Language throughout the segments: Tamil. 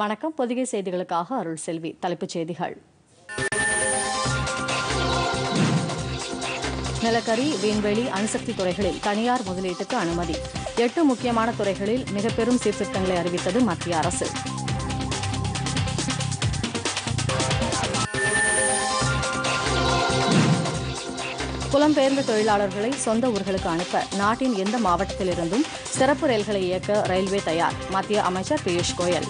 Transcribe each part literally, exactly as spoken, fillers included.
வணக்கம். பொதிகை செய்திகளுக்காக அருள் செல்வி. தலைப்புச் செய்திகள். நிலக்கரி, விண்வெளி, அணுசக்தி துறைகளில் தனியார் முதலீட்டுக்கு அனுமதி. எட்டு முக்கியமான துறைகளில் மிக பெரும் சீர்திருத்தங்களை அறிவித்தது மத்திய அரசு. புலம்பெயர்ந்த தொழிலாளர்களை சொந்த ஊர்களுக்கு அனுப்ப நாட்டின் எந்த மாவட்டத்திலிருந்தும் சிறப்பு ரயில்களை இயக்க ரயில்வே தயார். மத்திய அமைச்சர் பியூஷ் கோயல்.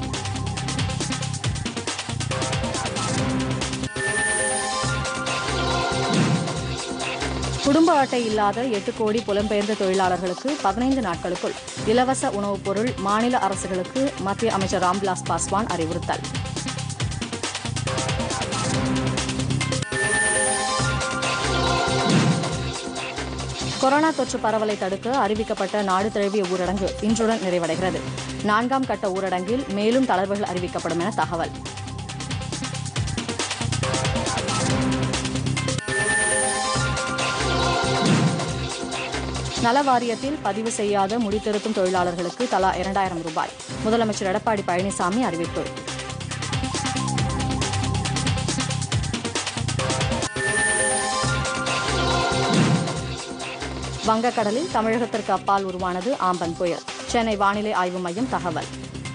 குடும்ப அட்டை இல்லாத எட்டு கோடி புலம்பெயர்ந்த தொழிலாளர்களுக்கு பதினைந்து நாட்களுக்குள் இலவச உணவுப் பொருள் மாநில அரசுகளுக்கு மத்திய அமைச்சர் ராம்விலாஸ் பாஸ்வான் அறிவுறுத்தல். கொரோனா தொற்று பரவலை தடுக்க அறிவிக்கப்பட்ட நாடு தழுவிய ஊரடங்கு இன்றுடன் நிறைவடைகிறது. நான்காம் கட்ட ஊரடங்கில் மேலும் தளர்வுகள் அறிவிக்கப்படும் என தகவல். நல வாரியத்தில் பதிவு செய்யாத முடித்திருத்தும் தொழிலாளர்களுக்கு தலா இரண்டாயிரம் ரூபாய். முதலமைச்சர் எடப்பாடி பழனிசாமி அறிவிப்பு. வங்கக்கடலில் தமிழகத்திற்கு அப்பால் உருவானது ஆம்பன் புயல். சென்னை வானிலை ஆய்வு மையம் தகவல்.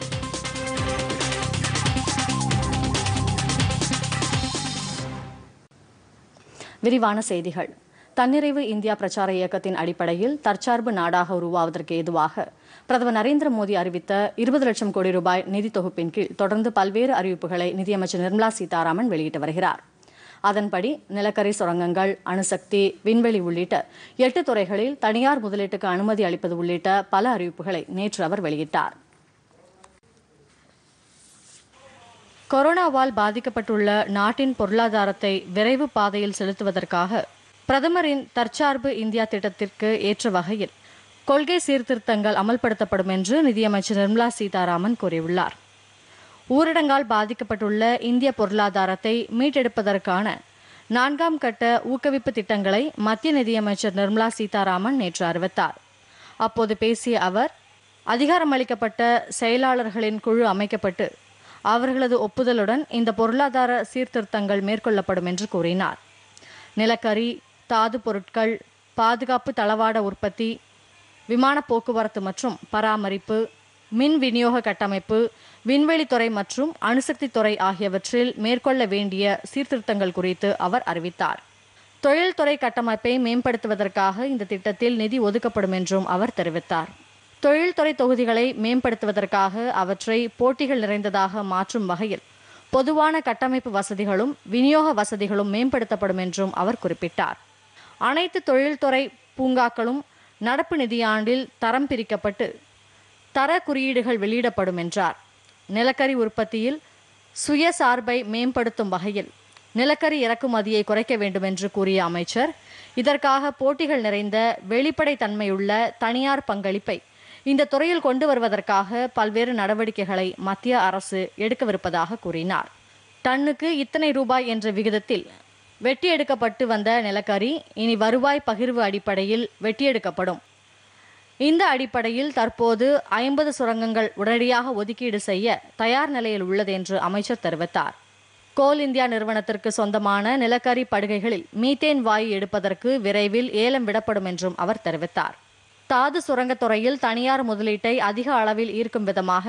விரிவான செய்திகள். தன்னிறைவு இந்தியா பிரச்சார இயக்கத்தின் அடிப்படையில் தற்சார்பு நாடாக உருவாவதற்கு ஏதுவாக பிரதமர் நரேந்திர மோடி அறிவித்த இருபது லட்சம் கோடி ரூபாய் நிதி தொகுப்பின் கீழ் தொடர்ந்து பல்வேறு அறிவிப்புகளை நிதியமைச்சர் நிர்மலா சீதாராமன் வெளியிட்டு வருகிறார். அதன்படி நிலக்கரி சுரங்கங்கள், அணுசக்தி, விண்வெளி உள்ளிட்ட எட்டு துறைகளில் தனியார் முதலீட்டுக்கு அனுமதி அளிப்பது உள்ளிட்ட பல அறிவிப்புகளை நேற்று அவர் வெளியிட்டார். கொரோனாவால் பாதிக்கப்பட்டுள்ள நாட்டின் பொருளாதாரத்தை விரைவு பாதையில் செலுத்துவதற்காக பிரதமரின் தற்சார்பு இந்தியா திட்டத்திற்கு ஏற்ற வகையில் கொள்கை சீர்திருத்தங்கள் அமல்படுத்தப்படும் என்று நிதியமைச்சர் நிர்மலா சீதாராமன் கூறியுள்ளார். ஊரடங்கால் பாதிக்கப்பட்டுள்ள இந்திய பொருளாதாரத்தை மீட்டெடுப்பதற்கான நான்காம் கட்ட ஊக்குவிப்பு திட்டங்களை மத்திய நிதியமைச்சர் நிர்மலா சீதாராமன் நேற்று அறிவித்தார். அப்போது பேசிய அவர், அதிகாரமளிக்கப்பட்ட செயலாளர்களின் குழு அமைக்கப்பட்டு அவர்களது ஒப்புதலுடன் இந்த பொருளாதார சீர்திருத்தங்கள் மேற்கொள்ளப்படும் என்று கூறினார். நிலக்கரி, தாது பொருட்கள், பாதுகாப்பு தளவாட உற்பத்தி, விமான போக்குவரத்து மற்றும் பராமரிப்பு, மின் விநியோக கட்டமைப்பு, விண்வெளித்துறை மற்றும் அணுசக்தி துறை ஆகியவற்றில் மேற்கொள்ள வேண்டிய சீர்திருத்தங்கள் குறித்து அவர் அறிவித்தார். தொழில்துறை கட்டமைப்பை மேம்படுத்துவதற்காக இந்த திட்டத்தில் நிதி ஒதுக்கப்படும் என்றும் அவர் தெரிவித்தார். தொழில்துறை தொகுதிகளை மேம்படுத்துவதற்காக அவற்றை போட்டிகள் நிறைந்ததாக மாற்றும் வகையில் பொதுவான கட்டமைப்பு வசதிகளும் விநியோக வசதிகளும் மேம்படுத்தப்படும் என்றும் அவர் குறிப்பிட்டார். அனைத்து தொழில்துறை பூங்காக்களும் நடப்பு நிதியாண்டில் தரம் பிரிக்கப்பட்டு தர குறியீடுகள் வெளியிடப்படும் என்றார். நிலக்கரி உற்பத்தியில் சுயசார்பை மேம்படுத்தும் வகையில் நிலக்கரி இறக்குமதியை குறைக்க வேண்டும் என்று கூறிய அமைச்சர், இதற்காக போட்டிகள் நிறைந்த வெளிப்படை தன்மையுள்ள தனியார் பங்களிப்பை இந்த துறையில் கொண்டு வருவதற்காக பல்வேறு நடவடிக்கைகளை மத்திய அரசு எடுக்கவிருப்பதாக கூறினார். டன்னுக்கு இத்தனை ரூபாய் என்ற விகிதத்தில் வெட்டி எடுக்கப்பட்டு வந்த நிலக்கரி இனி வருவாய் பகிர்வு அடிப்படையில் வெட்டியெடுக்கப்படும். இந்த அடிப்படையில் தற்போது ஐம்பது சுரங்கங்கள் உடனடியாக ஒதுக்கீடு செய்ய தயார் நிலையில் உள்ளது என்று அமைச்சர் தெரிவித்தார். கோல் இந்தியா நிறுவனத்திற்கு சொந்தமான நிலக்கரி படுகைகளில் மீத்தேன் வாயு எடுப்பதற்கு விரைவில் ஏலம் விடப்படும் என்றும் அவர் தெரிவித்தார். தாது சுரங்கத்துறையில் தனியார் முதலீட்டை அதிக அளவில் ஈர்க்கும் விதமாக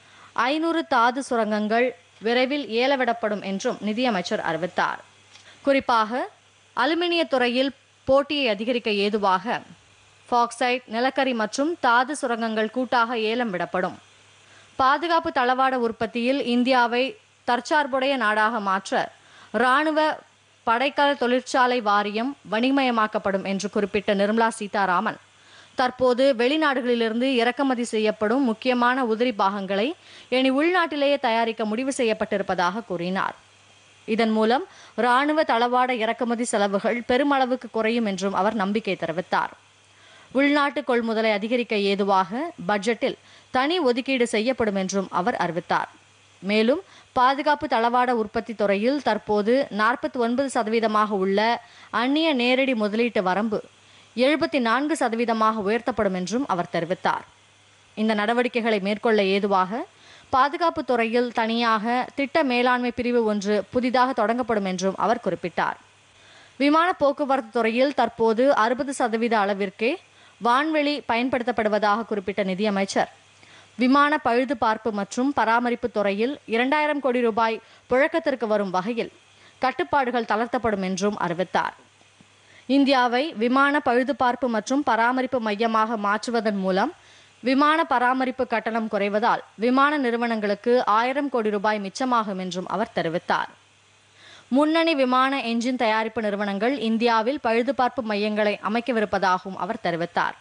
ஐநூறு தாது சுரங்கங்கள் விரைவில் ஏலவிடப்படும் என்றும் நிதியமைச்சர் அறிவித்தார். குறிப்பாக அலுமினிய துறையில் போட்டியை அதிகரிக்க ஏதுவாக பாக்சைட், நிலக்கரி மற்றும் தாது சுரங்கங்கள் கூட்டாக ஏலம் விடப்படும். பாதுகாப்பு தளவாட உற்பத்தியில் இந்தியாவை தற்சார்புடைய நாடாக மாற்ற இராணுவ படைக்கல தொழிற்சாலை வாரியம் வணிகமயமாக்கப்படும் என்று குறிப்பிட்ட நிர்மலா சீதாராமன், தற்போது வெளிநாடுகளிலிருந்து இறக்குமதி செய்யப்படும் முக்கியமான உதிரி பாகங்களை இனி உள்நாட்டிலேயே தயாரிக்க முடிவு செய்யப்பட்டிருப்பதாக கூறினார். இதன் மூலம் இராணுவ தளவாட இறக்குமதி செலவுகள் பெருமளவுக்கு குறையும் என்றும் அவர் நம்பிக்கை தெரிவித்தார். உள்நாட்டு கொள்முதலை அதிகரிக்க ஏதுவாக பட்ஜெட்டில் தனி ஒதுக்கீடு செய்யப்படும் என்றும் அவர் அறிவித்தார். மேலும் பாதுகாப்பு தளவாட உற்பத்தி துறையில் தற்போது நாற்பத்தி ஒன்பது சதவீதமாக உள்ள அந்நிய நேரடி முதலீட்டு வரம்பு எழுபத்தி நான்கு சதவீதமாக உயர்த்தப்படும் என்றும் அவர் தெரிவித்தார். இந்த நடவடிக்கைகளை மேற்கொள்ள ஏதுவாக பாதுகாப்பு துறையில் தனியாக திட்ட மேலாண்மை பிரிவு ஒன்று புதிதாக தொடங்கப்படும் என்றும் அவர் குறிப்பிட்டார். விமான போக்குவரத்து துறையில் தற்போது அறுபது சதவீத அளவிற்கே வான்வெளி பயன்படுத்தப்படுவதாக குறிப்பிட்ட நிதியமைச்சர், விமான பழுது பார்ப்பு மற்றும் பராமரிப்பு துறையில் இரண்டாயிரம் கோடி ரூபாய் புழக்கத்திற்கு வரும் வகையில் கட்டுப்பாடுகள் தளர்த்தப்படும் என்றும் அறிவித்தார். இந்தியாவை விமான பழுதுபார்ப்பு மற்றும் பராமரிப்பு மையமாக மாற்றுவதன் மூலம் விமான பராமரிப்பு கட்டணம் குறைவதால் விமான நிறுவனங்களுக்கு ஆயிரம் கோடி ரூபாய் மிச்சமாகும் என்றும் அவர் தெரிவித்தார். முன்னணி விமான என்ஜின் தயாரிப்பு நிறுவனங்கள் இந்தியாவில் பழுதுபார்ப்பு மையங்களை அமைக்கவிருப்பதாகவும் அவர் தெரிவித்தார்.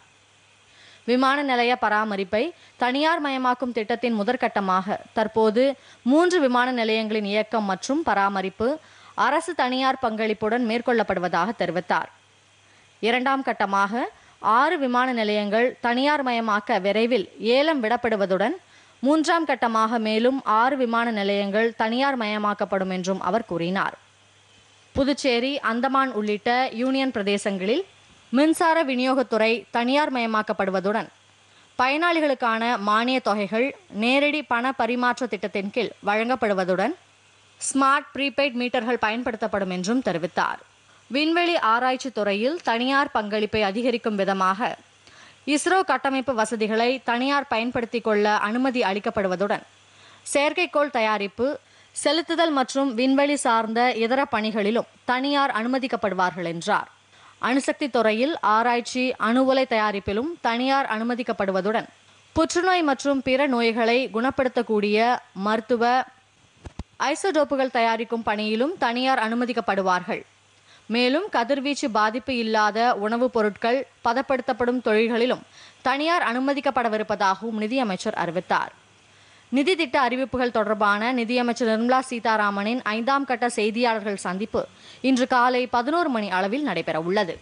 விமான நிலைய பராமரிப்பை தனியார் மயமாக்கும் திட்டத்தின் முதற்கட்டமாக தற்போது மூன்று விமான நிலையங்களின் இயக்கம் மற்றும் பராமரிப்பு அரசு தனியார் பங்களிப்புடன் மேற்கொள்ளப்படுவதாக தெரிவித்தார். இரண்டாம் கட்டமாக ஆறு விமான நிலையங்கள் தனியார் மயமாக்க விரைவில் ஏலம் விடப்படுவதுடன் மூன்றாம் கட்டமாக மேலும் ஆறு விமான நிலையங்கள் தனியார் மயமாக்கப்படும் என்றும் அவர் கூறினார். புதுச்சேரி, அந்தமான் உள்ளிட்ட யூனியன் பிரதேசங்களில் மின்சார விநியோகத்துறை தனியார் மயமாக்கப்படுவதுடன் பயனாளிகளுக்கான மானிய தொகைகள் நேரடி பண பரிமாற்ற திட்டத்தின் கீழ் வழங்கப்படுவதுடன் ஸ்மார்ட் ப்ரீபெய்ட் மீட்டர்கள் பயன்படுத்தப்படும் என்றும் தெரிவித்தார். விண்வெளி ஆராய்ச்சி துறையில் தனியார் பங்களிப்பை அதிகரிக்கும் விதமாக இஸ்ரோ கட்டமைப்பு வசதிகளை தனியார் பயன்படுத்திக் கொள்ள அனுமதி அளிக்கப்படுவதுடன் செயற்கைக்கோள் தயாரிப்பு, செலுத்துதல் மற்றும் விண்வெளி சார்ந்த இதர பணிகளிலும் தனியார் அனுமதிக்கப்படுவார்கள் என்றார். அணுசக்தி துறையில் ஆராய்ச்சி, அணு உலை தயாரிப்பிலும் தனியார் அனுமதிக்கப்படுவதுடன் புற்றுநோய் மற்றும் பிற நோய்களை குணப்படுத்தக்கூடிய மருத்துவ ஐசோடோப்புகள் தயாரிக்கும் பணியிலும் தனியார் அனுமதிக்கப்படுவார்கள். மேலும் கதிர்வீச்சு பாதிப்பு இல்லாத உணவுப் பொருட்கள் பதப்படுத்தப்படும் தொழில்களிலும் தனியார் அனுமதிக்கப்படவிருப்பதாகவும் நிதியமைச்சர் அறிவித்தார். நிதி திட்ட அறிவிப்புகள் தொடர்பான நிதியமைச்சர் நிர்மலா சீதாராமனின் ஐந்தாம் கட்ட செய்தியாளர்கள் சந்திப்பு இன்று காலை பதினோரு மணி அளவில் நடைபெறவுள்ளது.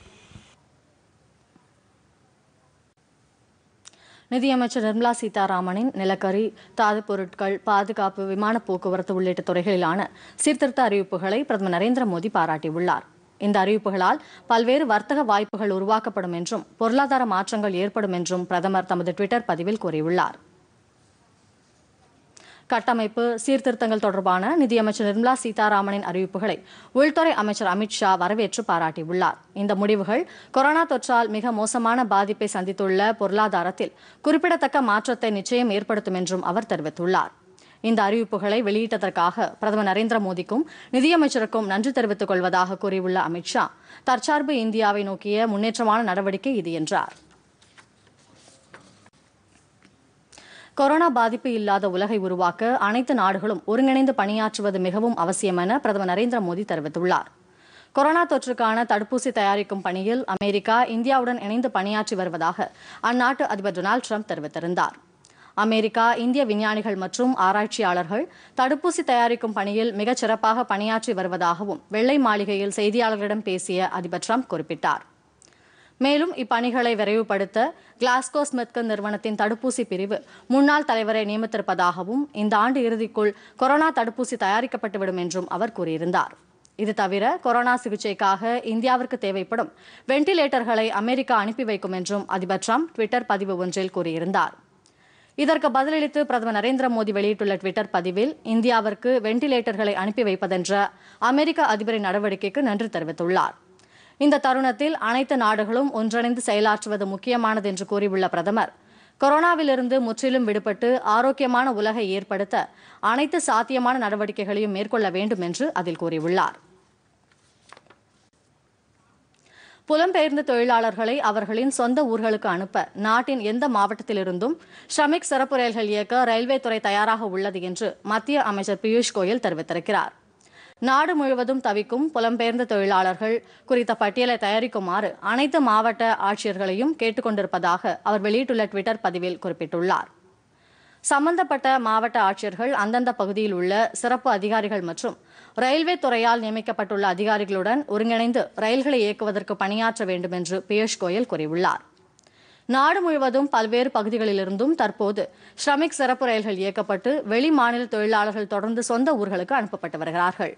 நிதியமைச்சர் நிர்மலா சீதாராமனின் நிலக்கரி, தாது பொருட்கள், பாதுகாப்பு, விமான போக்குவரத்து உள்ளிட்ட துறைகளிலான சீர்திருத்த அறிவிப்புகளை பிரதமர் நரேந்திர மோடி பாராட்டியுள்ளார். இந்த அறிவிப்புகளால் பல்வேறு வர்த்தக வாய்ப்புகள் உருவாக்கப்படும் என்றும் பொருளாதார மாற்றங்கள் ஏற்படும் என்றும் பிரதமர் தமது டுவிட்டர் பதிவில் கூறியுள்ளார். கட்டமைப்பு சீர்திருத்தங்கள் தொடர்பான நிதியமைச்சர் நிர்மலா சீதாராமனின் அறிவிப்புகளை உள்துறை அமைச்சர் அமித் ஷா வரவேற்று பாராட்டியுள்ளார். இந்த முடிவுகள் கொரோனா தொற்றால் மிக மோசமான பாதிப்பை சந்தித்துள்ள பொருளாதாரத்தில் குறிப்பிடத்தக்க மாற்றத்தை நிச்சயம் ஏற்படுத்தும் என்றும் அவர் தெரிவித்துள்ளார். இந்த அறிவிப்புகளை வெளியிட்டதற்காக பிரதமர் நரேந்திர மோடிக்கும் நிதியமைச்சருக்கும் நன்றி தெரிவித்துக் கொள்வதாக கூறியுள்ள அமித் ஷா, தற்சார்பு இந்தியாவை நோக்கிய முன்னேற்றமான நடவடிக்கை இது என்றார். கொரோனா பாதிப்பு இல்லாத உலகை உருவாக்க அனைத்து நாடுகளும் ஒருங்கிணைந்து பணியாற்றுவது மிகவும் அவசியம் என பிரதமர் நரேந்திர மோடி தெரிவித்துள்ளார். கொரோனா தொற்றுக்கான தடுப்பூசி தயாரிக்கும் பணியில் அமெரிக்கா இந்தியாவுடன் இணைந்து பணியாற்றி வருவதாக அந்நாட்டு அதிபர் டொனால்டு ட்ரம்ப் தெரிவித்திருந்தார். அமெரிக்கா, இந்திய விஞ்ஞானிகள் மற்றும் ஆராய்ச்சியாளர்கள் தடுப்பூசி தயாரிக்கும் பணியில் மிகச் சிறப்பாக பணியாற்றி வருவதாகவும் வெள்ளை மாளிகையில் செய்தியாளர்களிடம் பேசிய அதிபர் ட்ரம்ப் குறிப்பிட்டார். மேலும் இப்பணிகளை விரைவுபடுத்த கிளாஸ்கோ ஸ்மித்கின் நிறுவனத்தின் தடுப்பூசி பிரிவு முன்னாள் தலைவரை நியமித்திருப்பதாகவும் இந்த ஆண்டு இறுதிக்குள் கொரோனா தடுப்பூசி தயாரிக்கப்பட்டுவிடும் என்றும் அவர் கூறியிருந்தார். இது தவிர கொரோனா சிகிச்சைக்காக இந்தியாவிற்கு தேவைப்படும் வெண்டிலேட்டர்களை அமெரிக்கா அனுப்பி வைக்கும் என்றும் அதிபர் ட்ரம்ப் டுவிட்டர் பதிவு ஒன்றில் கூறியிருந்தார். இதற்கு பதிலளித்து பிரதமர் நரேந்திர மோடி வெளியிட்டுள்ள டுவிட்டர் பதிவில் இந்தியாவிற்கு வெண்டிலேட்டர்களை அனுப்பி வைப்பதென்ற அமெரிக்க அதிபரின் நடவடிக்கைக்கு நன்றி தெரிவித்துள்ளார். இந்த தருணத்தில் அனைத்து நாடுகளும் ஒன்றிணைந்து செயலாற்றுவது முக்கியமானது என்று கூறியுள்ள பிரதமர், கொரோனாவிலிருந்து முற்றிலும் விடுபட்டு ஆரோக்கியமான உலகை ஏற்படுத்த அனைத்து சாத்தியமான நடவடிக்கைகளையும் மேற்கொள்ள வேண்டும் என்று அதில் கூறியுள்ளார். புலம்பெயர்ந்த தொழிலாளர்களை அவர்களின் சொந்த ஊர்களுக்கு அனுப்ப நாட்டின் எந்த மாவட்டத்திலிருந்தும் ஷ்ரமிக் சிறப்பு ரயில்கள் இயக்க ரயில்வே துறை தயாராக உள்ளது என்று மத்திய அமைச்சர் பியூஷ் கோயல் தெரிவித்திருக்கிறார். நாடு முழுவதும் தவிக்கும் புலம்பெயர்ந்த தொழிலாளர்கள் குறித்த பட்டியலை தயாரிக்குமாறு அனைத்து மாவட்ட ஆட்சியர்களையும் கேட்டுக் கொண்டிருப்பதாக அவர் வெளியிட்டுள்ள டுவிட்டர் பதிவில் குறிப்பிட்டுள்ளார். சம்பந்தப்பட்ட மாவட்ட ஆட்சியர்கள் அந்தந்த பகுதியில் உள்ள சிறப்பு அதிகாரிகள் மற்றும் ரயில்வே துறையால் நியமிக்கப்பட்டுள்ள அதிகாரிகளுடன் ஒருங்கிணைந்து ரயில்களை இயக்குவதற்கு பணியாற்ற வேண்டும் என்று பியூஷ் கோயல் கூறியுள்ளார். நாடு முழுவதும் பல்வேறு பகுதிகளிலிருந்தும் தற்போது ஷ்ரமிக் சிறப்பு ரயில்கள் இயக்கப்பட்டு வெளி மாநில தொழிலாளர்கள் தொடர்ந்து சொந்த ஊர்களுக்கு அனுப்பப்பட்டு வருகிறார்கள்.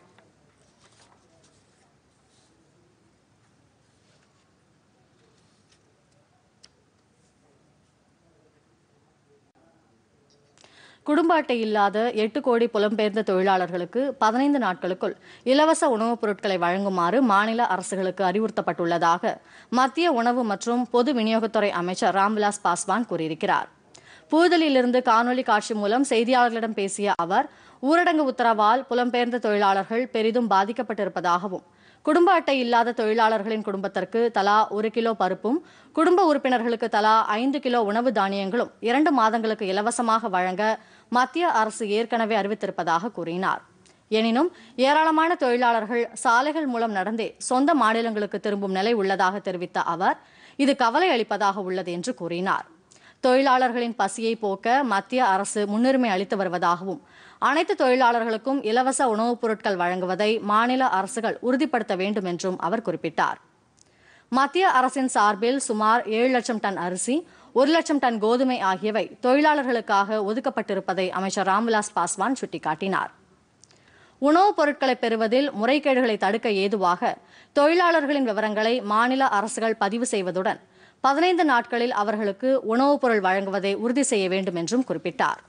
குடும்ப அட்டை இல்லாத எட்டு கோடி புலம்பெயர்ந்த தொழிலாளர்களுக்கு பதினைந்து நாட்களுக்குள் இலவச உணவுப் பொருட்களை வழங்குமாறு மாநில அரசுகளுக்கு அறிவுறுத்தப்பட்டுள்ளதாக மத்திய உணவு மற்றும் பொது விநியோகத்துறை அமைச்சர் ராம்விலாஸ் பாஸ்வான் கூறியிருக்கிறார். புதுதில்லியிலிருந்து காணொலி காட்சி மூலம் செய்தியாளர்களிடம் பேசிய அவர், ஊரடங்கு உத்தரவால் புலம்பெயர்ந்த தொழிலாளர்கள் பெரிதும் பாதிக்கப்பட்டிருப்பதாகவும், குடும்ப அட்டை இல்லாத தொழிலாளர்களின் குடும்பத்திற்கு தலா ஒரு கிலோ பருப்பும், குடும்ப உறுப்பினர்களுக்கு தலா ஐந்து கிலோ உணவு தானியங்களும் இரண்டு மாதங்களுக்கு இலவசமாக வழங்க மத்திய அரசு ஏற்கனவே அறிவித்திருப்பதாக கூறினார். எனினும் ஏராளமான தொழிலாளர்கள் சாலைகள் மூலம் நடந்தே சொந்த மாநிலங்களுக்கு திரும்பும் நிலை உள்ளதாக தெரிவித்த அவர், இது கவலை அளிப்பதாக உள்ளது என்று கூறினார். தொழிலாளர்களின் பசியை போக்க மத்திய அரசு முன்னுரிமை அளித்து வருவதாகவும், அனைத்து தொழிலாளர்களுக்கும் இலவச உணவுப் பொருட்கள் வழங்குவதை மாநில அரசுகள் உறுதிப்படுத்த வேண்டும் என்றும் அவர் குறிப்பிட்டார். மத்திய அரசின் சார்பில் சுமார் ஏழு லட்சம் டன் அரிசி, ஒரு லட்சம் டன் கோதுமை ஆகியவை தொழிலாளர்களுக்காக ஒதுக்கப்பட்டிருப்பதை அமைச்சர் ராம்விலாஸ் பாஸ்வான் சுட்டிக்காட்டினார். உணவுப் பொருட்களை பெறுவதில் முறைகேடுகளை தடுக்க ஏதுவாக தொழிலாளர்களின் விவரங்களை மாநில அரசுகள் பதிவு செய்வதுடன் பதினைந்து நாட்களில் அவர்களுக்கு உணவுப் பொருள் வழங்குவதை உறுதி செய்ய வேண்டும் என்றும் குறிப்பிட்டார்.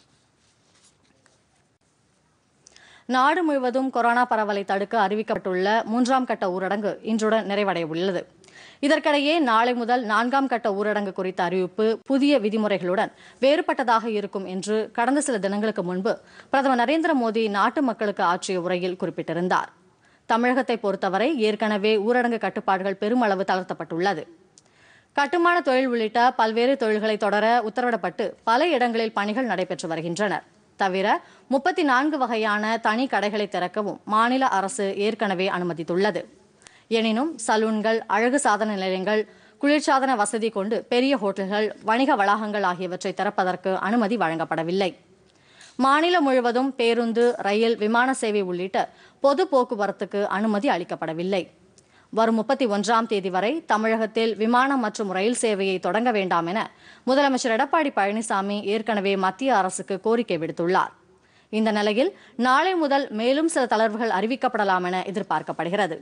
நாடு முழுவதும் கொரோனா பரவலை தடுக்க அறிவிக்கப்பட்டுள்ள மூன்றாம் கட்ட ஊரடங்கு இன்றுடன் நிறைவடைய உள்ளது. இதற்கிடையே நாளை முதல் நான்காம் கட்ட ஊரடங்கு குறித்த அறிவிப்பு புதிய விதிமுறைகளுடன் வேறுபட்டதாக இருக்கும் என்று கடந்த சில தினங்களுக்கு முன்பு பிரதமர் நரேந்திர மோடி நாட்டு மக்களுக்கு ஆற்றிய உரையில் குறிப்பிட்டிருந்தார். தமிழகத்தை பொறுத்தவரை ஏற்கனவே ஊரடங்கு கட்டுப்பாடுகள் பெருமளவு தளர்த்தப்பட்டுள்ளது. கட்டுமான தொழில் உள்ளிட்ட பல்வேறு தொழில்களை தொடர உத்தரவிடப்பட்டு பல இடங்களில் பணிகள் நடைபெற்று வருகின்றன. தவிர முப்பத்தி நான்கு வகையான தனி கடைகளை திறக்கவும் மாநில அரசு ஏற்கனவே அனுமதித்துள்ளது. எனினும் சலூன்கள், அழகு சாதன நிலையங்கள், குளிர்சாதன வசதி கொண்டு பெரிய ஹோட்டல்கள், வணிக வளாகங்கள் ஆகியவற்றை திறப்பதற்கு அனுமதி வழங்கப்படவில்லை. மாநிலம் முழுவதும் பேருந்து, ரயில், விமான சேவை உள்ளிட்ட பொது போக்குவரத்துக்கு அனுமதி அளிக்கப்படவில்லை. வரும் முப்பத்தி ஒன்றாம் தேதி வரை தமிழகத்தில் விமானம் மற்றும் ரயில் சேவையை தொடங்க வேண்டாம் என முதலமைச்சர் எடப்பாடி பழனிசாமி ஏற்கனவே மத்திய அரசுக்கு கோரிக்கை விடுத்துள்ளார். இந்த நிலையில் நாளை முதல் மேலும் சில தளர்வுகள் அறிவிக்கப்படலாம் என எதிர்பார்க்கப்படுகிறது.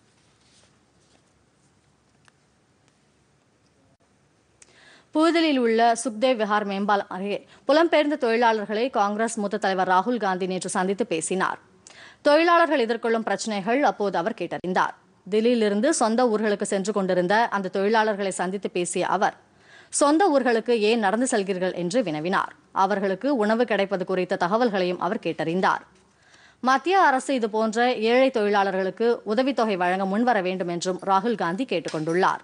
புதுதில்லியில் உள்ள சுக்தேவ் விஹார் மேம்பாலம் அருகே புலம்பெயர்ந்த தொழிலாளர்களை காங்கிரஸ் மூத்த தலைவர் ராகுல் காந்தி நேற்று சந்தித்து பேசினார். தொழிலாளர்கள் எதிர்கொள்ளும் பிரச்சினைகள் அப்போது அவர் கேட்டறிந்தார். தில்லியிலிருந்து சொந்த ஊர்களுக்கு சென்று கொண்டிருந்த அந்த தொழிலாளர்களை சந்தித்து பேசிய அவர், சொந்த ஊர்களுக்கு ஏன் நடந்து செல்கிறீர்கள் என்று வினவினார். அவர்களுக்கு உணவு கிடைப்பது குறித்த தகவல்களையும் அவர் கேட்டறிந்தார். மத்திய அரசு இதுபோன்ற ஏழை தொழிலாளர்களுக்கு உதவித்தொகை வழங்க முன்வர வேண்டும் என்றும் ராகுல் காந்தி கேட்டுக் கொண்டுள்ளார்.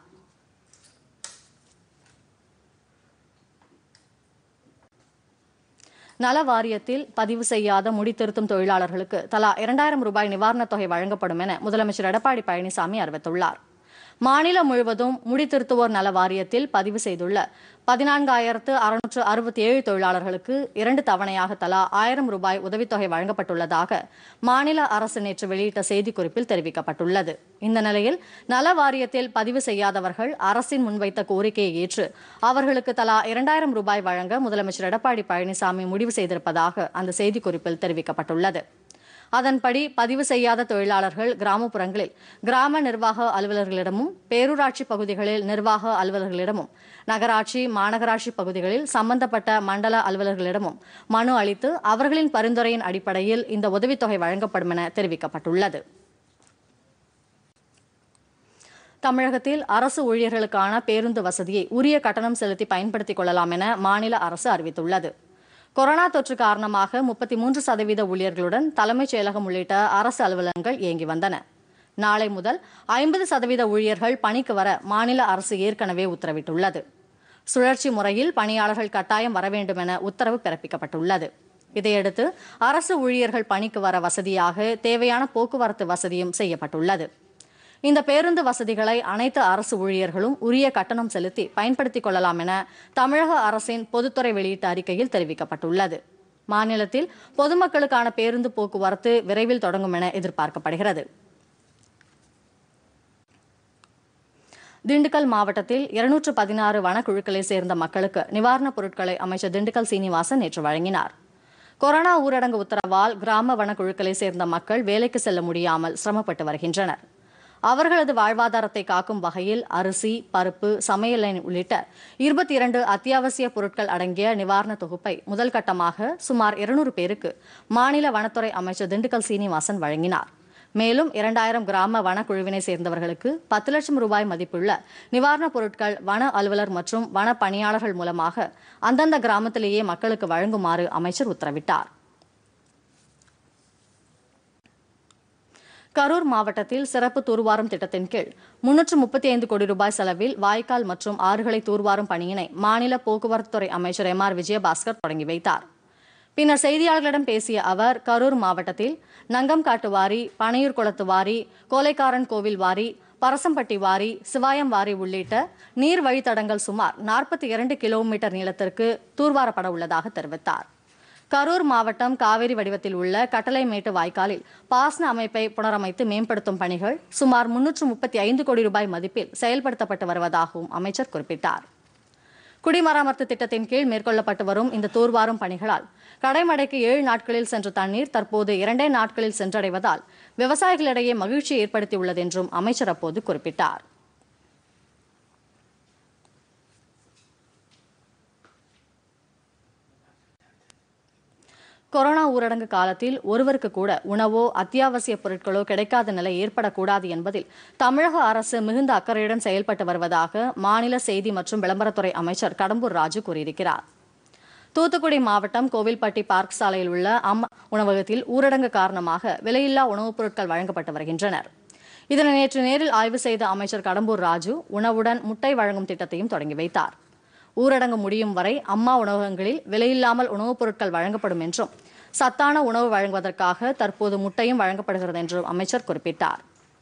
நல வாரியத்தில் பதிவு செய்யாத முடித்திருத்தும் தொழிலாளர்களுக்கு தலா இரண்டாயிரம் ரூபாய் நிவாரணத் தொகை வழங்கப்படும் என முதலமைச்சர் எடப்பாடி பழனிசாமி அறிவித்துள்ளார். மாநிலம் முழுவதும் முடித்திருத்துவோர் நல வாரியத்தில் பதிவு செய்துள்ள பதினான்காயிரத்து அறுநூற்று அறுபத்தி ஏழு தொழிலாளர்களுக்கு இரண்டு தவணையாக தலா ஆயிரம் ரூபாய் உதவித்தொகை வழங்கப்பட்டுள்ளதாக மாநில அரசு நேற்று வெளியிட்ட செய்திக்குறிப்பில் தெரிவிக்கப்பட்டுள்ளது. இந்த நிலையில் நல வாரியத்தில் பதிவு செய்யாதவர்கள் அரசின் முன்வைத்த கோரிக்கையை ஏற்று அவர்களுக்கு தலா இரண்டாயிரம் ரூபாய் வழங்க முதலமைச்சர் எடப்பாடி பழனிசாமி முடிவு செய்திருப்பதாக அந்த செய்திக்குறிப்பில் தெரிவிக்கப்பட்டுள்ளது. அதன்படி பதிவு செய்யாத தொழிலாளர்கள் கிராமப்புறங்களில் கிராம நிர்வாக அலுவலர்களிடமும், பேரூராட்சி பகுதிகளில் நிர்வாக அலுவலர்களிடமும், நகராட்சி, மாநகராட்சி பகுதிகளில் சம்பந்தப்பட்ட மண்டல அலுவலர்களிடமும் மனு அளித்து அவர்களின் பரிந்துரையின் அடிப்படையில் இந்த உதவித்தொகை வழங்கப்படும் என தெரிவிக்கப்பட்டுள்ளது. தமிழகத்தில் அரசு ஊழியர்களுக்கான பேருந்து வசதியை உரிய கட்டணம் செலுத்தி பயன்படுத்திக் கொள்ளலாம் என மாநில அரசு அறிவித்துள்ளது. கொரோனா தொற்று காரணமாக முப்பத்தி மூன்று சதவீத ஊழியர்களுடன் தலைமைச் செயலகம் உள்ளிட்ட அரசு அலுவலகங்கள் இயங்கி வந்தன. நாளை முதல் ஐம்பது சதவீத ஊழியர்கள் பணிக்கு வர மாநில அரசு ஏற்கனவே உத்தரவிட்டுள்ளது. சுழற்சி முறையில் பணியாளர்கள் கட்டாயம் வர வேண்டும் என உத்தரவு பிறப்பிக்கப்பட்டுள்ளது. இதையடுத்து அரசு ஊழியர்கள் பணிக்கு வர வசதியாக தேவையான போக்குவரத்து வசதியும் செய்யப்பட்டுள்ளது. இந்த பேருந்து வசதிகளை அனைத்து அரசு ஊழியர்களும் உரிய கட்டணம் செலுத்தி பயன்படுத்திக் கொள்ளலாம் என தமிழக அரசின் பொதுத்துறை வெளியிட்ட அறிக்கையில் தெரிவிக்கப்பட்டுள்ளது. மாநிலத்தில் பொதுமக்களுக்கான பேருந்து போக்குவரத்து விரைவில் தொடங்கும் என எதிர்பார்க்கப்படுகிறது. திண்டுக்கல் மாவட்டத்தில் இருநூற்று பதினாறு வனக்குழுக்களை சேர்ந்த மக்களுக்கு நிவாரணப் பொருட்களை அமைச்சர் திண்டுக்கல் சீனிவாசன் நேற்று வழங்கினார். கொரோனா ஊரடங்கு உத்தரவால் கிராம வனக்குழுக்களை சேர்ந்த மக்கள் வேலைக்கு செல்ல முடியாமல் சிரமப்பட்டு வருகின்றனர். அவர்களது வாழ்வாதாரத்தை காக்கும் வகையில் அரிசி, பருப்பு, சமையல் எண்ணெய் உள்ளிட்ட இருபத்தி இரண்டு அத்தியாவசிய பொருட்கள் அடங்கிய நிவாரண தொகுப்பை முதல் கட்டமாக சுமார் இருநூறு பேருக்கு மாநில வனத்துறை அமைச்சர் திண்டுக்கல் சீனிவாசன் வழங்கினார். மேலும் இரண்டாயிரம் கிராம வனக்குழுவினை சேர்ந்தவர்களுக்கு பத்து லட்சம் ரூபாய் மதிப்புள்ள நிவாரணப் பொருட்கள் வன அலுவலர் மற்றும் வன பணியாளர்கள் மூலமாக அந்தந்த கிராமத்திலேயே மக்களுக்கு வழங்குமாறு அமைச்சர் உத்தரவிட்டார். கரூர் மாவட்டத்தில் சிறப்பு தூர்வாரும் திட்டத்தின் கீழ் முன்னூற்று முப்பத்தி ஐந்து கோடி ரூபாய் செலவில் வாய்க்கால் மற்றும் ஆறுகளை தூர்வாரும் பணியினை மாநில போக்குவரத்துத்துறை அமைச்சர் எம் ஆர் விஜயபாஸ்கர் தொடங்கி வைத்தார். பின்னர் செய்தியாளர்களிடம் பேசிய அவர், கரூர் மாவட்டத்தில் நங்கம்காட்டு வாரி, பனையூர் குளத்து வாரி, கோலைக்காரன் கோவில் வாரி, பரசம்பட்டி வாரி, சிவாயம் வாரி உள்ளிட்ட நீர் வழித்தடங்கள் சுமார் நாற்பத்தி இரண்டு கிலோமீட்டர் நீளத்திற்கு தூர்வாரப்பட உள்ளதாக தெரிவித்தார். கரூர் மாவட்டம் காவேரி வடிவத்தில் உள்ள கட்டளைமேட்டு வாய்க்காலில் பாசன அமைப்பை புனரமைத்து மேம்படுத்தும் பணிகள் சுமார் முன்னூற்று முப்பத்தி ஐந்து கோடி ரூபாய் மதிப்பில் செயல்படுத்தப்பட்டு வருவதாகவும் அமைச்சர் குறிப்பிட்டார். குடிமராமத்து திட்டத்தின் கீழ் மேற்கொள்ளப்பட்டு வரும் இந்த தூர்வாரும் பணிகளால் கடைமடைக்கு ஏழு நாட்களில் சென்ற தண்ணீர் தற்போது இரண்டே நாட்களில் சென்றடைவதால் விவசாயிகளிடையே மகிழ்ச்சியை ஏற்படுத்தியுள்ளது என்றும் அமைச்சர் அப்போது குறிப்பிட்டார். கொரோனா ஊரடங்கு காலத்தில் ஒருவருக்கு கூட உணவோ அத்தியாவசிய பொருட்களோ கிடைக்காத நிலை ஏற்படக்கூடாது என்பதில் தமிழக அரசு மிகுந்த அக்கறையுடன் செயல்பட்டு வருவதாக மாநில செய்தி மற்றும் விளம்பரத்துறை அமைச்சர் கடம்பூர் ராஜு கூறியிருக்கிறார். தூத்துக்குடி மாவட்டம் கோவில்பட்டி பார்க் சாலையில் உள்ள அம்மா உணவகத்தில் ஊரடங்கு காரணமாக விலையில்லா உணவுப் பொருட்கள் வழங்கப்பட்டு வருகின்றனர். இதனை நேற்று நேரில் ஆய்வு செய்த அமைச்சர் கடம்பூர் ராஜு உணவுடன் முட்டை வழங்கும் திட்டத்தையும் தொடங்கி வைத்தார். ஊரடங்கு முடியும் வரை அம்மா உணவகங்களில் விலையில்லாமல் உணவுப் பொருட்கள் வழங்கப்படும் என்றும் சத்தான உணவு வழங்குவதற்காக தற்போது முட்டையும் வழங்கப்படுகிறது என்றும் அமைச்சர் குறிப்பிட்டார்.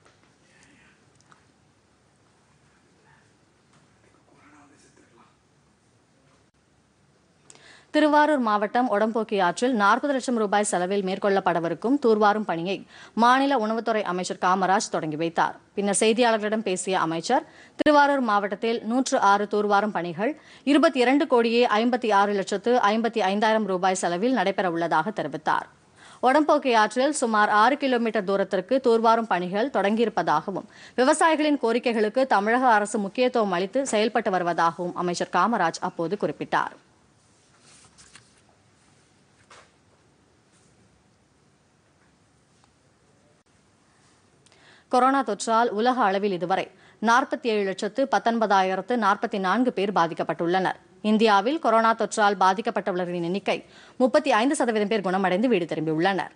திருவாரூர் மாவட்டம் ஒடம்போக்கி ஆற்றில் நாற்பது லட்சம் ரூபாய் செலவில் மேற்கொள்ளப்படவிருக்கும் தூர்வாரும் பணியை மாநில உணவுத்துறை அமைச்சர் காமராஜ் தொடங்கி வைத்தார். பின்னர் செய்தியாளர்களிடம் பேசிய அமைச்சர், திருவாரூர் மாவட்டத்தில் நூற்று ஆறு தூர்வாரும் பணிகள் இருபத்தி இரண்டு கோடியே ஐம்பத்தி ஆறு லட்சத்து ஐம்பத்தி ஐந்தாயிரம் ரூபாய் செலவில் நடைபெற உள்ளதாக தெரிவித்தார். ஒடம்போக்கி ஆற்றில் சுமார் ஆறு கிலோமீட்டர் தூரத்திற்கு தூர்வாரும் பணிகள் தொடங்கியிருப்பதாகவும் விவசாயிகளின் கோரிக்கைகளுக்கு தமிழக அரசு முக்கியத்துவம் அளித்து செயல்பட்டு வருவதாகவும் அமைச்சர் காமராஜ் அப்போது குறிப்பிட்டார். கொரோனா தொற்றால் உலக அளவில் இதுவரை நாற்பத்தி ஏழு லட்சத்து பத்தொன்பதாயிரத்து நாற்பத்தி நான்கு பேர் பாதிக்கப்பட்டுள்ளனர். இந்தியாவில் கொரோனா தொற்றால் பாதிக்கப்பட்டவர்களின் எண்ணிக்கை முப்பத்தி ஐந்து சதவீதம் பேர் குணமடைந்து வீடு திரும்பியுள்ளனர்.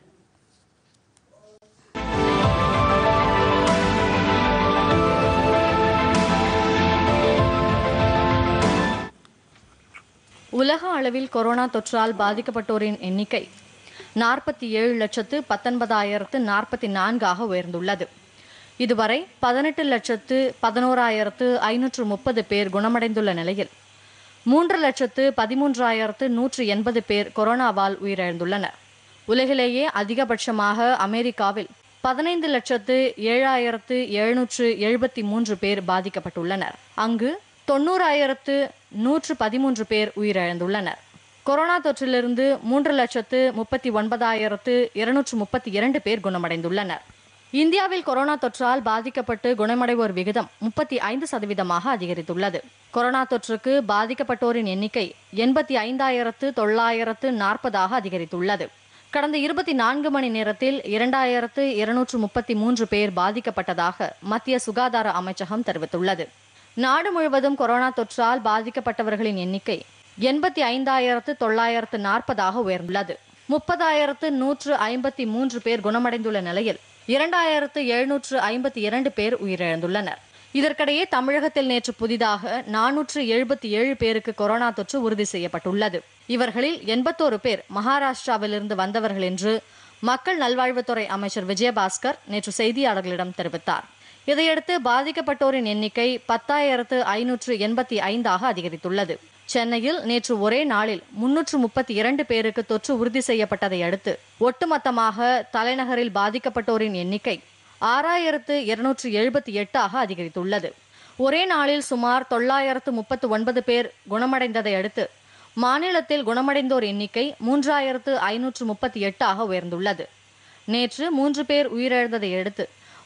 உலக அளவில் கொரோனா தொற்றால் பாதிக்கப்பட்டோரின் எண்ணிக்கை நாற்பத்தி ஏழு லட்சத்து பத்தொன்பதாயிரத்து நாற்பத்தி நான்காக உயர்ந்துள்ளது. இதுவரை பதினெட்டு லட்சத்து பதினோராயிரத்து ஐநூற்று முப்பது பேர் குணமடைந்துள்ள நிலையில் மூன்று லட்சத்து பதிமூன்றாயிரத்து நூற்று எண்பது பேர் கொரோனாவால் உயிரிழந்துள்ளனர். உலகிலேயே அதிகபட்சமாக அமெரிக்காவில் பதினைந்து லட்சத்து ஏழாயிரத்து எழுநூற்று எழுபத்தி மூன்று பேர் பாதிக்கப்பட்டுள்ளனர். அங்கு தொன்னூறாயிரத்து நூற்று பதிமூன்று பேர் உயிரிழந்துள்ளனர். கொரோனா தொற்றிலிருந்து மூன்று லட்சத்து முப்பத்தி ஒன்பதாயிரத்து இருநூற்று முப்பத்தி இரண்டு பேர் குணமடைந்துள்ளனர். இந்தியாவில் கொரோனா தொற்றால் பாதிக்கப்பட்டு குணமடைவோர் விகிதம் முப்பத்தி ஐந்து சதவீதமாக அதிகரித்துள்ளது. கொரோனா தொற்றுக்கு பாதிக்கப்பட்டோரின் எண்ணிக்கை எண்பத்தி ஐந்தாயிரத்து தொள்ளாயிரத்து நாற்பதாக அதிகரித்துள்ளது. கடந்த இருபத்தி நான்கு மணி நேரத்தில் இரண்டாயிரத்து இருநூற்று முப்பத்தி மூன்று பேர் பாதிக்கப்பட்டதாக மத்திய சுகாதார அமைச்சகம் தெரிவித்துள்ளது. நாடு முழுவதும் கொரோனா தொற்றால் பாதிக்கப்பட்டவர்களின் எண்ணிக்கை எண்பத்தி ஐந்தாயிரத்து தொள்ளாயிரத்து நாற்பதாக உயர்ந்துள்ளது. முப்பதாயிரத்து நூற்று ஐம்பத்தி மூன்று பேர் குணமடைந்துள்ள நிலையில் இரண்டாயிரத்து எழுநூற்று ஐம்பத்தி இரண்டு பேர் உயிரிழந்துள்ளனர். இதற்கிடையே தமிழகத்தில் நேற்று புதிதாக நானூற்று எழுபத்தி ஏழு பேருக்கு கொரோனா தொற்று உறுதி செய்யப்பட்டுள்ளது. இவர்களில் எண்பத்தோரு பேர் மகாராஷ்டிராவிலிருந்து வந்தவர்கள் என்று மக்கள் நல்வாழ்வுத்துறை அமைச்சர் விஜயபாஸ்கர் நேற்று செய்தியாளர்களிடம் தெரிவித்தார். இதையடுத்து பாதிக்கப்பட்டோரின் எண்ணிக்கை பத்தாயிரத்து ஐநூற்று எண்பத்தி ஐந்தாக அதிகரித்துள்ளது. சென்னையில் நேற்று ஒரே நாளில் முன்னூற்று முப்பத்தி இரண்டு பேருக்கு தொற்று உறுதி செய்யப்பட்டதை அடுத்து ஒட்டுமொத்தமாக தலைநகரில் பாதிக்கப்பட்டோரின் எண்ணிக்கை ஆறாயிரத்து இருநூற்று எழுபத்தி எட்டாக அதிகரித்துள்ளது. ஒரே நாளில் சுமார் தொள்ளாயிரத்து முப்பத்து ஒன்பது பேர் குணமடைந்ததை அடுத்து மாநிலத்தில் குணமடைந்தோர் எண்ணிக்கை மூன்றாயிரத்து ஐநூற்று முப்பத்தி எட்டாக உயர்ந்துள்ளது. நேற்று மூன்று பேர் உயிரிழந்ததை அடுத்து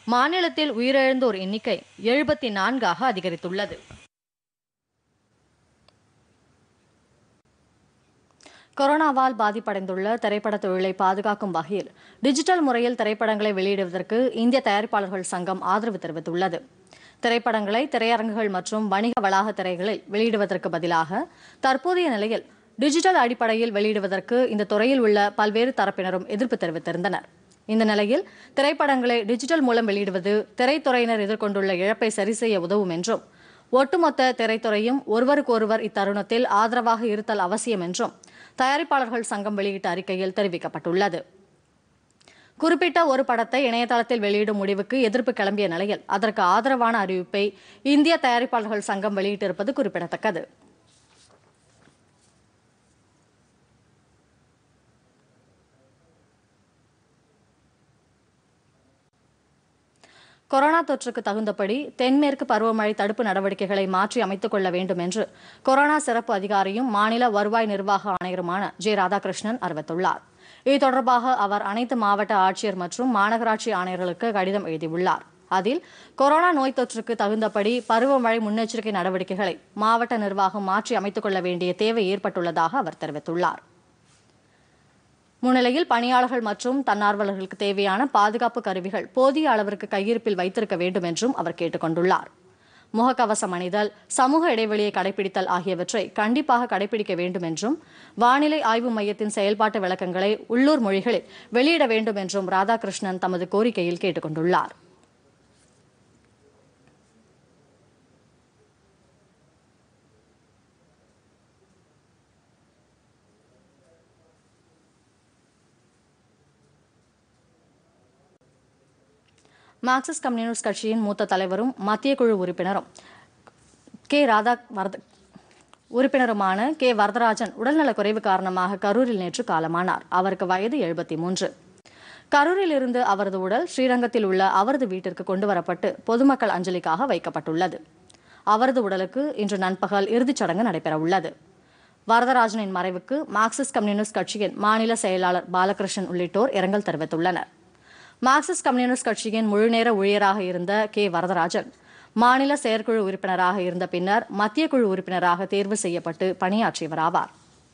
மாநிலத்தில் உயிரிழந்தோர் எண்ணிக்கை எழுபத்தி நான்காக அதிகரித்துள்ளது. கொரோனாவால் பாதிப்படைந்துள்ள திரைப்பட தொழிலை பாதுகாக்கும் வகையில் டிஜிட்டல் முறையில் திரைப்படங்களை வெளியிடுவதற்கு இந்திய தயாரிப்பாளர்கள் சங்கம் ஆதரவு தெரிவித்துள்ளது. திரைப்படங்களை திரையரங்குகள் மற்றும் வணிக வளாக திரைகளில் வெளியிடுவதற்கு பதிலாக தற்போதைய நிலையில் டிஜிட்டல் அடிப்படையில் வெளியிடுவதற்கு இந்த துறையில் உள்ள பல்வேறு தரப்பினரும் எதிர்ப்பு தெரிவித்திருந்தனர். இந்த நிலையில் திரைப்படங்களை டிஜிட்டல் மூலம் வெளியிடுவது திரைத்துறையினர் எதிர்கொண்டுள்ள இழப்பை சரி செய்ய உதவும் என்றும், ஒட்டுமொத்த திரைத்துறையும் ஒருவருக்கொருவர் இத்தருணத்தில் ஆதரவாக இருத்தல் அவசியம் என்றும் தயாரிப்பாளர்கள் சங்கம் வெளியிட்ட அறிக்கையில் தெரிவிக்கப்பட்டுள்ளது. குறிப்பிட்ட ஒரு படத்தை இணையதளத்தில் வெளியிடும் முடிவுக்கு எதிர்ப்பு கிளம்பிய நிலையில் அதற்கு ஆதரவான அறிவிப்பை இந்திய தயாரிப்பாளர்கள் சங்கம் வெளியிட்டிருப்பது குறிப்பிடத்தக்கது. கொரோனா தொற்றுக்கு தகுந்தபடி தென்மேற்கு பருவமழை தடுப்பு நடவடிக்கைகளை மாற்றி அமைத்துக் கொள்ள வேண்டும் என்று கொரோனா சிறப்பு அதிகாரியும் மாநில வருவாய் நிர்வாக ஆணையருமான ஜே ராதாகிருஷ்ணன் அறிவித்துள்ளார். இது தொடர்பாக அவர் அனைத்து மாவட்ட ஆட்சியர் மற்றும் மாநகராட்சி ஆணையர்களுக்கு கடிதம் எழுதியுள்ளார். அதில் கொரோனா நோய் தொற்றுக்கு தகுந்தபடி பருவமழை முன்னெச்சரிக்கை நடவடிக்கைகளை மாவட்ட நிர்வாகம் மாற்றி அமைத்துக் கொள்ள வேண்டிய தேவை ஏற்பட்டுள்ளதாக அவர் தெரிவித்துள்ளார். முன்னிலையில் பணியாளர்கள் மற்றும் தன்னார்வலர்களுக்கு தேவையான பாதுகாப்பு கருவிகள் போதிய அளவிற்கு கையிருப்பில் வைத்திருக்க வேண்டும் என்றும் அவர் கேட்டுக் கொண்டுள்ளார். முகக்கவசம் அணிதல், சமூக இடைவெளியை கடைபிடித்தல் ஆகியவற்றை கண்டிப்பாக கடைபிடிக்க வேண்டும் என்றும், வானிலை ஆய்வு மையத்தின் செயல்பாட்டு விளக்கங்களை உள்ளூர் மொழிகளில் வெளியிட வேண்டும் என்றும் ராதாகிருஷ்ணன் தமது கோரிக்கையில் கேட்டுக் கொண்டுள்ளார். மார்க்சிஸ்ட் கம்யூனிஸ்ட் கட்சியின் மூத்த தலைவரும் மத்திய குழு உறுப்பினரும் கே ராதா உறுப்பினருமான கே வரதராஜன் உடல்நலக்குறைவு காரணமாக கரூரில் நேற்று காலமானார். அவருக்கு வயது எழுபத்தி மூன்று. கரூரில் இருந்து அவரது உடல் ஸ்ரீரங்கத்தில் உள்ள அவரது வீட்டிற்கு கொண்டுவரப்பட்டு பொதுமக்கள் அஞ்சலிக்காக வைக்கப்பட்டுள்ளது. அவரது உடலுக்கு இன்று நண்பகல் இறுதிச் சடங்கு நடைபெறவுள்ளது. வரதராஜனின் மறைவுக்கு மார்க்சிஸ்ட் கம்யூனிஸ்ட் கட்சியின் மாநில செயலாளர் பாலகிருஷ்ணன் உள்ளிட்டோர் இரங்கல் தெரிவித்துள்ளனர். மார்க்சிஸ்ட் கம்யூனிஸ்ட் கட்சியின் முழுநேர ஊழியராக இருந்த கே வரதராஜன் மாநில செயற்குழு உறுப்பினராக இருந்த பின்னர் மத்திய குழு உறுப்பினராக தேர்வு செய்யப்பட்டு பணியாற்றியவர் ஆவார்.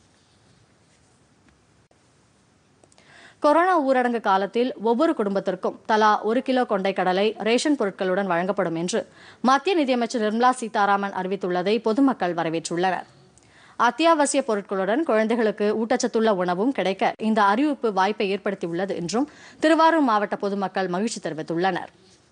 கொரோனா ஊரடங்கு காலத்தில் ஒவ்வொரு குடும்பத்திற்கும் தலா ஒரு கிலோ கொண்டைக்கடலை ரேஷன் பொருட்களுடன் வழங்கப்படும் என்று மத்திய நிதியமைச்சர் நிர்மலா சீதாராமன் அறிவித்துள்ளதை பொதுமக்கள் வரவேற்றுள்ளனர். அத்தியாவசிய பொருட்களுடன் குழந்தைகளுக்கு ஊட்டச்சத்துள்ள உணவும் கிடைக்க இந்த அறிவிப்பு வாய்ப்பை ஏற்படுத்தியுள்ளது என்றும் திருவாரூர் மாவட்ட பொதுமக்கள் மகிழ்ச்சி தெரிவித்துள்ளனர்.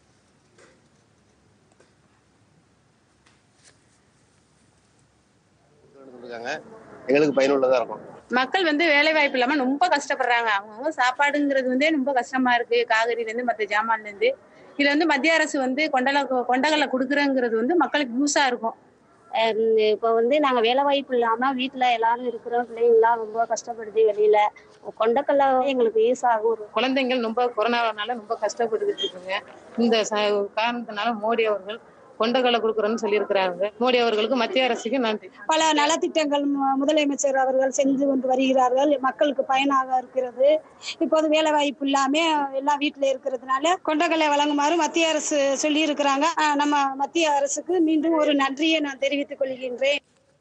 எங்களுக்கு பயனுள்ளதா இருக்கும். மக்கள் வந்து வேலை வாய்ப்பு இல்லாம ரொம்ப கஷ்டப்படுறாங்க. அவங்க சாப்பாடுங்கிறது வந்து ரொம்ப கஷ்டமா இருக்கு. காய்கறில இருந்து மற்ற ஜாமான்ல இருந்து இதுல வந்து மத்திய அரசு வந்து கொண்டல கொண்டகல்ல கொடுக்குறங்கிறது வந்து மக்களுக்கு யூஸா இருக்கும். இப்போ வந்து நாங்க வேலை வாய்ப்பு இல்லாம வீட்டுல எல்லாரும் இருக்கிறோம். பிள்ளைங்களாம் ரொம்ப கஷ்டப்படுது. வெளியில கொண்டக்கல்ல எங்களுக்கு யூஸ் ஆகும். குழந்தைங்கள் ரொம்ப கொரோனாவானால ரொம்ப கஷ்டப்பட்டுக்கிட்டு இருக்குங்க. இந்த காரணத்தினால மோடி அவர்கள் கொண்டக்கல்ல கொடுக்குறோன்னு சொல்லியிருக்கிறாங்க. மோடி அவர்களுக்கு மத்திய அரசுக்கு நன்றி. பல நலத்திட்டங்கள் முதலமைச்சர் அவர்கள் செஞ்சு கொண்டு வருகிறார்கள். மக்களுக்கு பயனாக இருக்கிறது. இப்போது வேலை வாய்ப்பு இல்லாம எல்லாம் வீட்டுல இருக்கிறதுனால கொண்டக்கல்லை வழங்குமாறு மத்திய அரசு சொல்லி இருக்கிறாங்க. நம்ம மத்திய அரசுக்கு மீண்டும் ஒரு நன்றியை நான் தெரிவித்துக் கொள்கின்றேன்.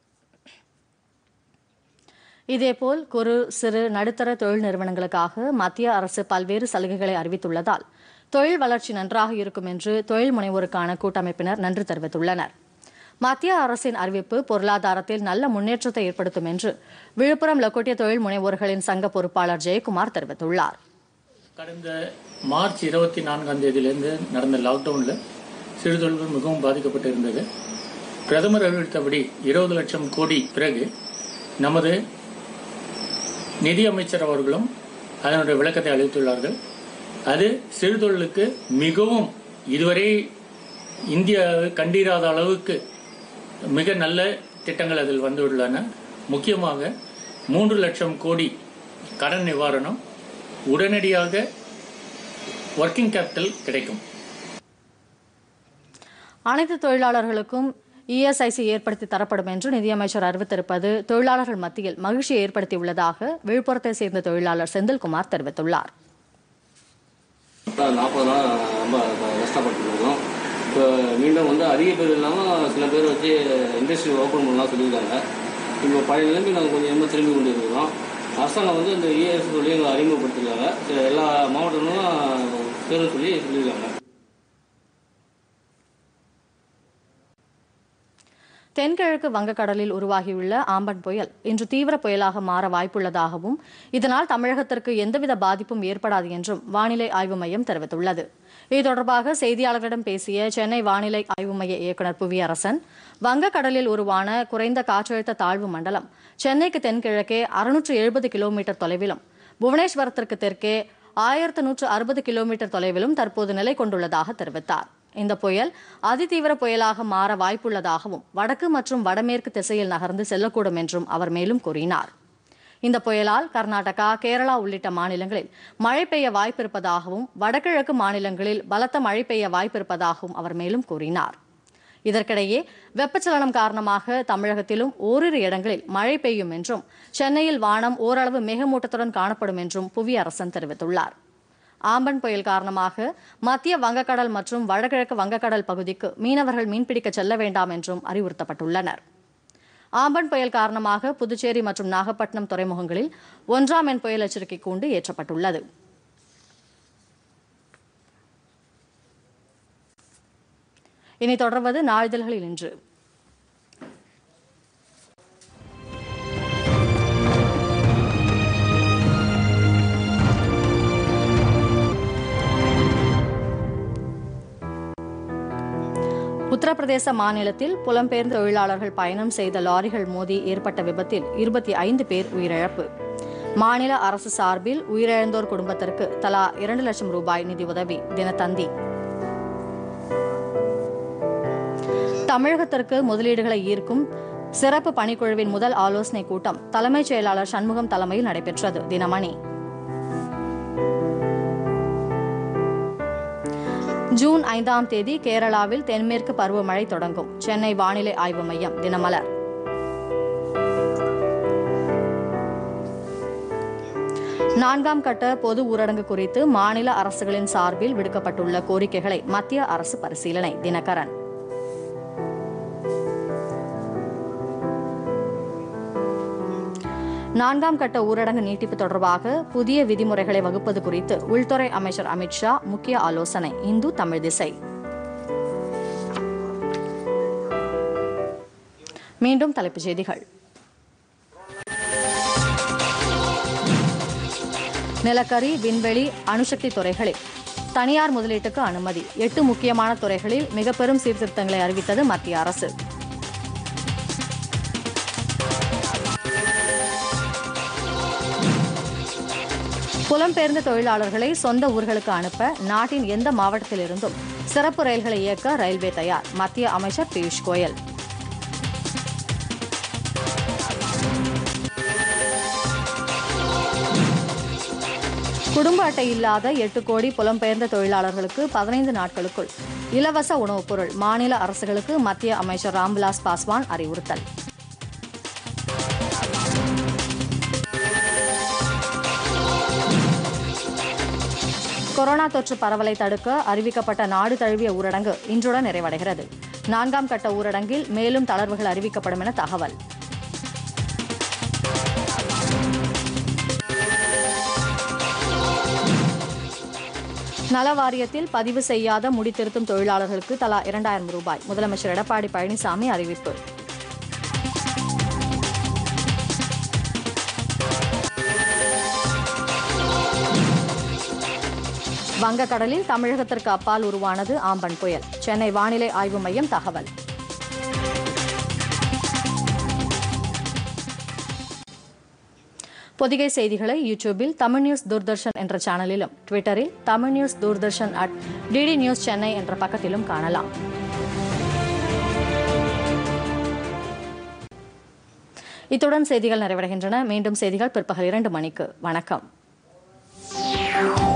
இதேபோல் குறு சிறு நடுத்தர தொழில் நிறுவனங்களுக்காக மத்திய அரசு பல்வேறு சலுகைகளை அறிவித்துள்ளதால் தொழில் வளர்ச்சி நன்றாக இருக்கும் என்று தொழில் முனைவோருக்கான கூட்டமைப்பினர் நன்றி தெரிவித்துள்ளனர். மத்திய அரசின் அறிவிப்பு பொருளாதாரத்தில் நல்ல முன்னேற்றத்தை ஏற்படுத்தும் என்று விழுப்புரம் லக்கோட்டிய தொழில் முனைவோர்களின் சங்க பொறுப்பாளர் ஜெயக்குமார் தெரிவித்துள்ளார். கடந்த மார்ச் இருபத்தி நான்காம் தேதியிலிருந்து நடந்த லாக்டவுனில் சிறுதொழில்கள் மிகவும் பாதிக்கப்பட்டிருந்தது. பிரதமர் அறிவித்தபடி இருபது லட்சம் கோடி பிறகு நமது நிதியமைச்சர் அவர்களும் அதனுடைய விளக்கத்தை அளித்துள்ளார்கள். அது சிறுதொழிலுக்கு மிகவும் இதுவரை இந்தியாவை கண்டிராத அளவுக்கு மிக நல்ல திட்டங்கள் அதில் வந்துள்ளன. முக்கியமாக மூன்று லட்சம் கோடி கடன் நிவாரணம், உடனடியாக ஒர்க்கிங் கேபிட்டல் கிடைக்கும். அனைத்து தொழிலாளர்களுக்கும் இஎஸ்ஐசி ஏற்படுத்தி தரப்படும் என்று நிதியமைச்சர் அறிவித்திருப்பது தொழிலாளர்கள் மத்தியில் மகிழ்ச்சியை ஏற்படுத்தியுள்ளதாக விழுப்புரத்தை சேர்ந்த தொழிலாளர் செந்தில்குமார் தெரிவித்துள்ளார். நாற்பது நாள் ரொம்ப கஷ்டம் இப்போ மீண்டும் வந்து அதிக பேர் இல்லாமல் சில பேர் வச்சு இண்டஸ்ட்ரி ஓப்பன் பண்ணலாம் சொல்லியிருக்காங்க. இப்போ பழைய நிலைமை நாங்கள் கொஞ்சம் கொஞ்சமாக திரும்பி கொண்டு இருக்கிறோம். அரசாங்கம் வந்து இந்த இஎஸ் சொல்லி எங்களை அறிமுகப்படுத்திருக்காங்க. எல்லா மாவட்டங்களும் பேரும் சொல்லி சொல்லியிருக்காங்க. தென்கிழக்கு வங்கக்கடலில் உருவாகியுள்ள ஆம்பன் புயல் இன்று தீவிர புயலாக மாற வாய்ப்புள்ளதாகவும் இதனால் தமிழகத்திற்கு எந்தவித பாதிப்பும் ஏற்படாது என்றும் வானிலை ஆய்வு மையம் தெரிவித்துள்ளது. இது தொடர்பாக செய்தியாளர்களிடம் பேசிய சென்னை வானிலை ஆய்வு மைய இயக்குநர் புவியரசன், வங்கக்கடலில் உருவான குறைந்த காற்றழுத்த தாழ்வு மண்டலம் சென்னைக்கு தென்கிழக்கே அறுநூற்று எழுபது கிலோமீட்டர் தொலைவிலும், புவனேஸ்வரத்திற்கு தெற்கே ஆயிரத்து நூற்று அறுபது கிலோமீட்டர் தொலைவிலும் தற்போது நிலை கொண்டுள்ளதாக தெரிவித்தார். இந்த புயல் அதிதீவிர புயலாக மாற வாய்ப்புள்ளதாகவும் வடக்கு மற்றும் வடமேற்கு திசையில் நகர்ந்து செல்லக்கூடும் என்றும் அவர் மேலும் கூறினார். இந்த புயலால் கர்நாடகா, கேரளா உள்ளிட்ட மாநிலங்களில் மழை பெய்ய வாய்ப்பிருப்பதாகவும் வடகிழக்கு மாநிலங்களில் பலத்த மழை பெய்ய வாய்ப்பிருப்பதாகவும் அவர் மேலும் கூறினார். இதற்கிடையே வெப்பச்சலனம் காரணமாக தமிழகத்திலும் ஓரிரு இடங்களில் மழை பெய்யும் என்றும் சென்னையில் வானம் ஓரளவு மேகமூட்டத்துடன் காணப்படும் என்றும் புவியரசன் தெரிவித்துள்ளார். ஆம்பன் புயல் காரணமாக மத்திய வங்கக்கடல் மற்றும் வடகிழக்கு வங்கக்கடல் பகுதிக்கு மீனவர்கள் மீன்பிடிக்க செல்ல வேண்டாம் என்றும் அறிவுறுத்தப்பட்டுள்ளனர். ஆம்பன் புயல் காரணமாக புதுச்சேரி மற்றும் நாகப்பட்டினம் துறைமுகங்களில் ஒன்றாம் எண் புயல் எச்சரிக்கை கூண்டு ஏற்றப்பட்டுள்ளது. இனி தொடர்வது நாளிதழ்களில் இன்று. உத்தரப்பிரதேச மாநிலத்தில் புலம்பெயர்ந்த தொழிலாளர்கள் பயணம் செய்த லாரிகள் மோதி ஏற்பட்ட விபத்தில் இருபத்தி ஐந்து பேர் உயிரிழப்பு. மாநில அரசு சார்பில் உயிரிழந்தோர் குடும்பத்திற்கு தலா இரண்டு லட்சம் ரூபாய் நிதி உதவி தினத்தந்தி. தமிழகத்திற்கு முதலீடுகளை ஈர்க்கும் சிறப்பு பணிக்குழுவின் முதல் ஆலோசனைக் கூட்டம் தலைமைச் செயலாளர் சண்முகம் தலைமையில் நடைபெற்றது. தினமணி. ஜூன் ஐந்தாம் தேதி கேரளாவில் தென்மேற்கு பருவமழை தொடங்கும். சென்னை வானிலை ஆய்வு மையம். தினமலர். நான்காம் கட்ட பொது ஊரடங்கு குறித்து மாநில அரசுகளின் சார்பில் விடுக்கப்பட்டுள்ள கோரிக்கைகளை மத்திய அரசு பரிசீலனை. தினகரன். நான்காம் கட்ட ஊரடங்கு நீட்டிப்பு தொடர்பாக புதிய விதிமுறைகளை வகுப்பது குறித்து உள்துறை அமைச்சர் அமித்ஷா முக்கிய ஆலோசனை. இந்து தமிழ் திசை. மீண்டும் தலைப்புச் செய்திகள். நிலக்கரி, விண்வெளி, அணுசக்தி துறைகளில் தனியார் முதலீட்டுக்கு அனுமதி. எட்டு முக்கியமான துறைகளில் மிக பெரும் சீர்திருத்தங்களை அறிவித்தது மத்திய அரசு. புலம்பெயர்ந்த தொழிலாளர்களை சொந்த ஊர்களுக்கு அனுப்ப நாட்டின் எந்த மாவட்டத்திலிருந்தும் சிறப்பு ரயில்களை இயக்க ரயில்வே தயார். மத்திய அமைச்சர் பியூஷ் கோயல். குடும்ப அட்டை இல்லாத எட்டு கோடி புலம்பெயர்ந்த தொழிலாளர்களுக்கு பதினைந்து நாட்களுக்குள் இலவச உணவுப் பொருள். மாநில அரசுகளுக்கு மத்திய அமைச்சர் ராம்விலாஸ் பாஸ்வான் அறிவுறுத்தல். கொரோனா தொற்று பரவலை தடுக்க அறிவிக்கப்பட்ட நாடு தழுவிய ஊரடங்கு இன்றுடன் நிறைவடைகிறது. நான்காம் கட்ட ஊரடங்கில் மேலும் தளர்வுகள் அறிவிக்கப்படும் என தகவல். நல வாரியத்தில் பதிவு செய்யாத முடித்திருத்தும் தொழிலாளர்களுக்கு தலா இரண்டாயிரம் ரூபாய். முதலமைச்சர் எடப்பாடி பழனிசாமி அறிவிப்பு. வங்கக்கடலில் தமிழகத்திற்கு அப்பால் உருவானது ஆம்பன் புயல். சென்னை வானிலை ஆய்வு மையம் தகவல். பொதிகை செய்திகளை யூடியூபில் தமிழ் நியூஸ் தூர்தர்ஷன் என்ற சேனலிலும், ட்விட்டரில் Tamil news Doordarshan at DD news Chennai என்ற பக்கத்திலும் காணலாம். இத்துடன் செய்திகள் நிறைவடைகின்றன. மீண்டும் செய்திகள் பிற்பகல் இரண்டு மணிக்கு. வணக்கம்.